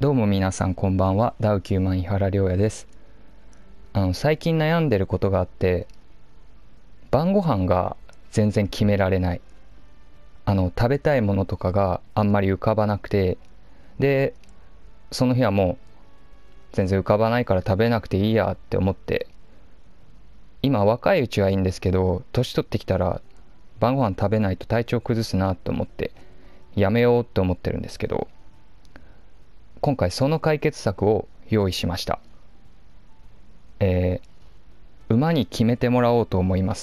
どうも皆さんこんばんは。ダウ9万井原亮也です。最近悩んでることがあって、晩ご飯が全然決められない。食べたいものとかがあんまり浮かばなくて、で、その日はもう全然浮かばないから食べなくていいやって思って、今若いうちはいいんですけど、年取ってきたら晩ご飯食べないと体調崩すなと思って、やめようと思ってるんですけど、今回その解決策を用意しました。馬に決めてもらおうと思います。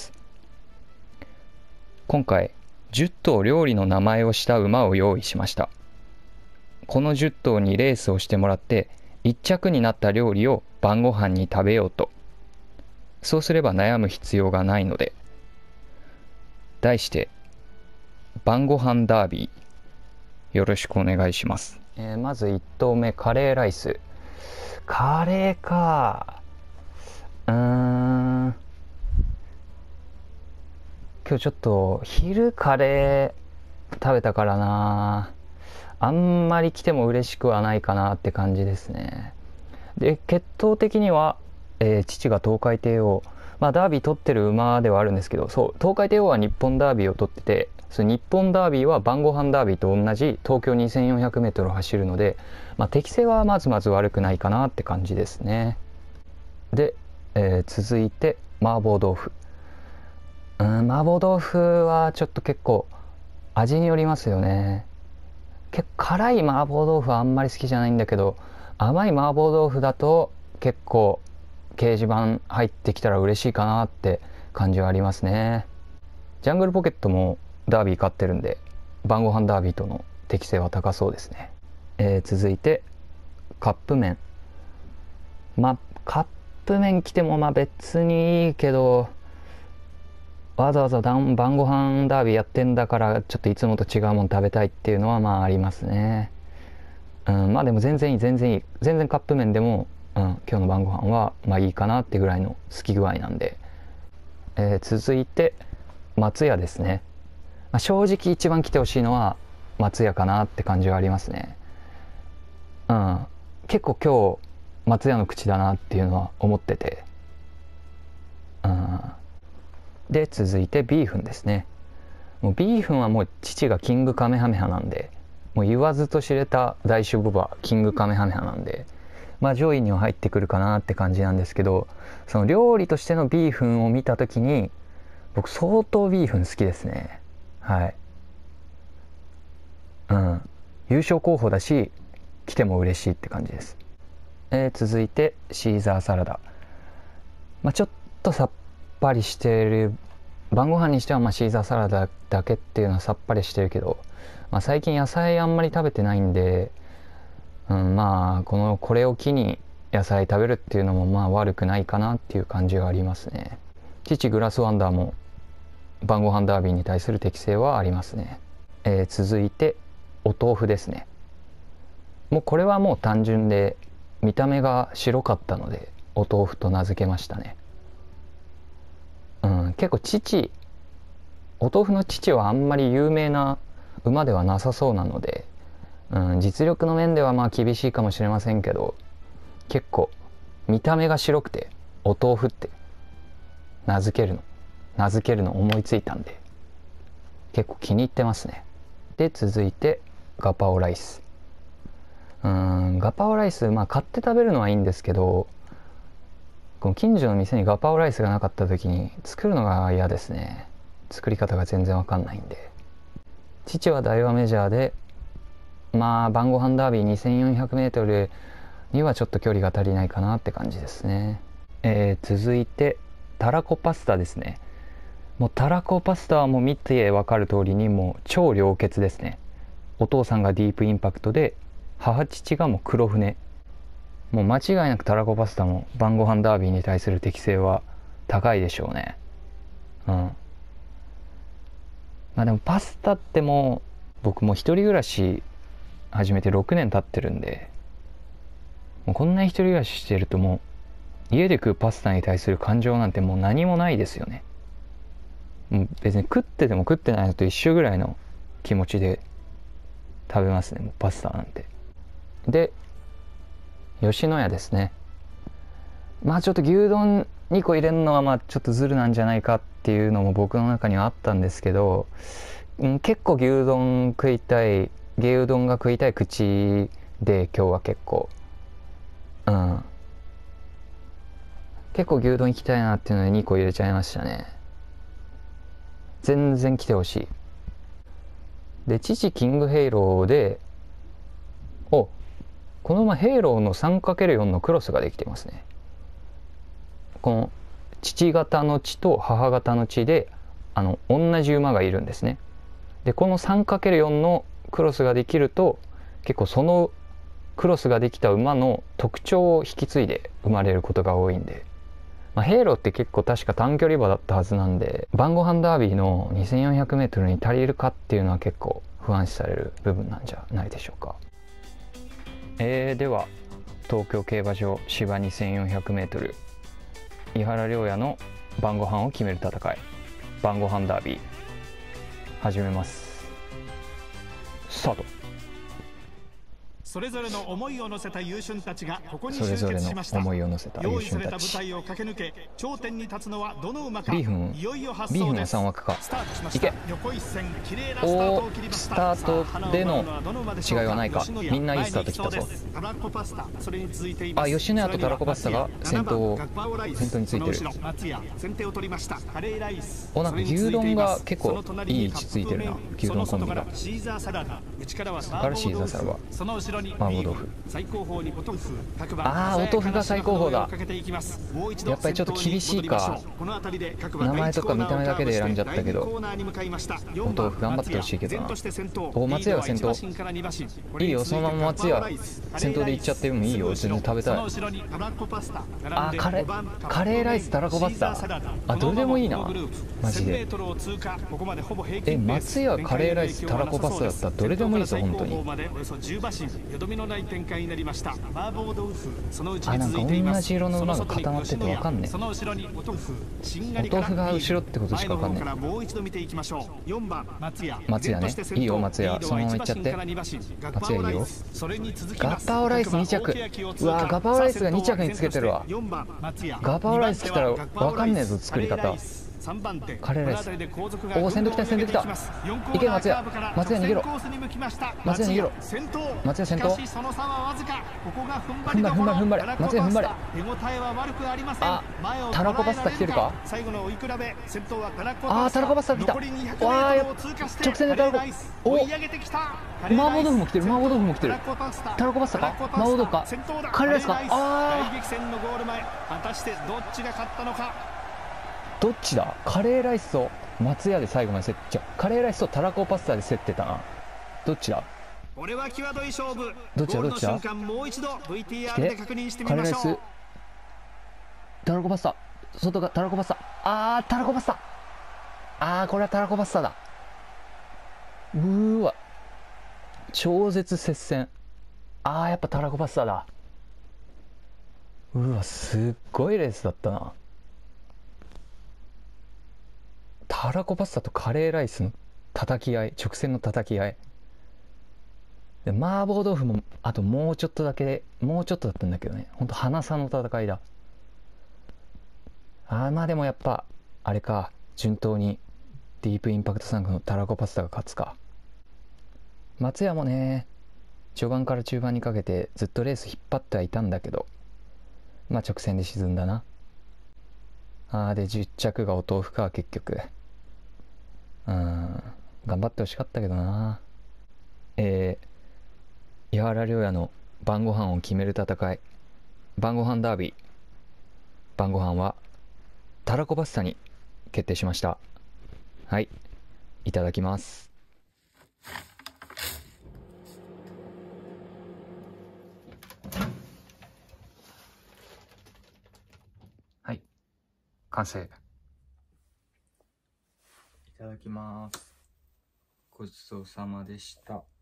今回10頭料理の名前をした馬を用意しました。この10頭にレースをしてもらって1着になった料理を晩ご飯に食べようと。そうすれば悩む必要がないので。題して晩ご飯ダービー、よろしくお願いします。まず1頭目、カレーライス。カレーか。今日ちょっと昼カレー食べたからな、あんまり来ても嬉しくはないかなって感じですね。で、血統的には、父が東海帝王、ダービー取ってる馬ではあるんですけど、そう、東海帝王は日本ダービーを取ってて、その日本ダービーは晩ご飯ダービーと同じ東京 2400m を走るので、適性はまずまず悪くないかなって感じですね。で、続いて麻婆豆腐。麻婆豆腐はちょっと結構味によりますよね。結構辛い麻婆豆腐はあんまり好きじゃないんだけど、甘い麻婆豆腐だと結構掲示板入ってきたら嬉しいかなって感じはありますね。ジャングルポケットもダービー勝ってるんで、晩ご飯ダービーとの適性は高そうですね。続いてカップ麺。カップ麺来ても別にいいけど、わざわざ晩ご飯ダービーやってんだからちょっといつもと違うもの食べたいっていうのはありますね。でも全然いい、全然カップ麺でも、今日の晩ご飯はいいかなってぐらいの好き具合なんで。続いて松屋ですね。正直一番来てほしいのは松屋かなって感じはありますね。結構今日松屋の口だなっていうのは思ってて。で、続いてビーフンですね。もうビーフンはもう父がキングカメハメハなんで、もう言わずと知れた大種牡馬キングカメハメハなんで、上位には入ってくるかなって感じなんですけど、その料理としてのビーフンを見た時に僕相当ビーフン好きですね。はい。優勝候補だし来ても嬉しいって感じです。続いてシーザーサラダ。ちょっとさっぱりしてる。晩ご飯にしてはシーザーサラダだけっていうのはさっぱりしてるけど、最近野菜あんまり食べてないんで、これを機に野菜食べるっていうのも悪くないかなっていう感じはありますね。父グラスワンダーも晩ご飯ダービーに対する適性はありますね。続いてお豆腐ですね。もうこれはもう単純で見た目が白かったのでお豆腐と名付けましたね。結構お豆腐の父はあんまり有名な馬ではなさそうなので、実力の面では厳しいかもしれませんけど、結構見た目が白くてお豆腐って名付けるの思いついたんで結構気に入ってますね。で、続いてガパオライス。ガパオライス買って食べるのはいいんですけど、この近所の店にガパオライスがなかった時に作るのが嫌ですね。作り方が全然わかんないんで。父は大和メジャーで晩ご飯ダービー 2400m にはちょっと距離が足りないかなって感じですね。続いてたらこパスタですね。もうたらこパスタはもう見てわかる通りにもう超良血ですね。お父さんがディープインパクトで、母父がもう黒船。もう間違いなくたらこパスタも晩ご飯ダービーに対する適性は高いでしょうね。でもパスタってもう僕も一人暮らし始めて6年経ってるんで、もうこんなに一人暮らししてるともう家で食うパスタに対する感情なんてもう何もないですよね。もう別に食ってても食ってないのと一緒ぐらいの気持ちで食べますね、もうパスタなんて。で、 吉野家ですね。まあちょっと牛丼2個入れるのはまあちょっとズルなんじゃないかっていうのも僕の中にはあったんですけど、結構牛丼食いたい、牛丼が食いたい口で今日は結構、結構牛丼行きたいなっていうので2個入れちゃいましたね。全然来てほしい。で、父キングヘイローで、このままヘイローの 3×4 のクロスができてますね。この父方の血と母方の血で同じ馬がいるんですね。でこの 3×4 のクロスができると結構そのクロスができた馬の特徴を引き継いで生まれることが多いんで、ヘイローって結構確か短距離馬だったはずなんで、晩ご飯ダービーの 2400m に足りるかっていうのは結構不安視される部分なんじゃないでしょうか。では東京競馬場芝 2400m 井原良也の晩ご飯を決める戦い、晩ご飯ダービー始めます。スタート。 それぞれの思いを乗せた優秀たちがここに集それぞれの結しました。 思いを乗せた優用意され秀たち。 た舞台を駆け抜け頂点に立つのはどの馬か。 ビーフンいよいよ発ビーフンは走です。 3枠か。 スタートしまいけした。横一線綺麗なスタートを切りました。 スタートでの違いはないか。みんないいスタート切ったぞ。 タラコパスタ、それに続いています。 吉野家とタラコパスタが先頭についてる。 松屋先手を取りました。カレーライス、 なんか牛丼が結構いい位置ついてるな。牛丼コンビが。 シーザーサラダ、内からはシーザーサラダ、 その後ろに麻婆豆腐。 最高峰にお豆腐、お豆腐が最高峰だ。やっぱりちょっと厳しいか。名前とか見た目だけで選んじゃったけど、お豆腐頑張ってほしいけどな。松屋が先頭。いいよ、そのまま松屋先頭で行っちゃってもいいよ。全然食べたい。カレーライスたらこパスタ、どれでもいいなマジで。松屋カレーライスたらこパスタだったらどれでもいいぞ本当に。なんか同じ色の馬が固まっててわかんねえ。お豆腐が後ろってことしかわかんねえ。松屋ね、いいよ松屋、そのまま行っちゃって。松屋いいよ。ガパオライス2着。うわガパオライスが2着につけてるわ。ガパオライス来たらわかんねえぞ作り方。カレーライス。先頭来た先頭来た。いけ松屋逃げろ。松屋逃げろ。松屋先頭。踏ん張れ松屋踏ん張れ。タラコパスタ来てるか。タラコパスタ来た。直線でタラコ。麻婆豆腐も来てる。タラコパスタか麻婆豆腐かカレーライスか。どっちだ。カレーライスと松屋で最後までカレーライスとタラコパスタで競ってたな。どっちだ。 これは際どい勝負。 どっちだもう一度 VTR で確認してみましょう。 カレーライスタラコパスタ、外がタラコパスタ。タラコパスタ。これはタラコパスタだ。わ超絶接戦。やっぱタラコパスタだ。すっごいレースだったな。タラコパスタとカレーライスの叩き合い、直線の叩き合いで、麻婆豆腐もあともうちょっとだったんだけどね、ほんと鼻差の戦いだ。でもやっぱあれか、順当にディープインパクト3区のタラコパスタが勝つか。松屋もね、序盤から中盤にかけてずっとレース引っ張ってはいたんだけど、直線で沈んだな。で10着がお豆腐か結局。頑張ってほしかったけどな。井原良也の晩ご飯を決める戦い、晩ご飯ダービー、晩ご飯はタラコパスタに決定しました。はい、いただきます。はい、完成。いただきます。ごちそうさまでした。